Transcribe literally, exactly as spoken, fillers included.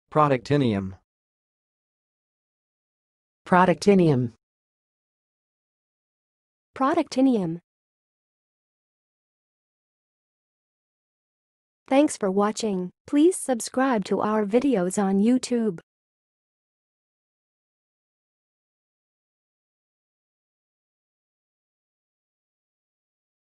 protactinium, protactinium, protactinium. Thanks for watching. Please subscribe to our videos on YouTube.